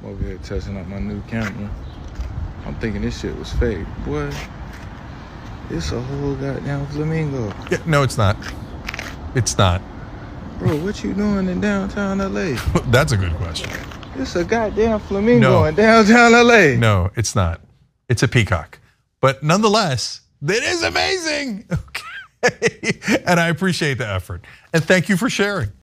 I'm over here testing out my new camera. I'm thinking this shit was fake. Boy, it's a whole goddamn flamingo. Yeah, no, it's not. It's not. Bro, what you doing in downtown LA? That's a good question. It's a goddamn flamingo in downtown LA. No, it's not. It's a peacock. But nonetheless, it is amazing. Okay. And I appreciate the effort. And thank you for sharing.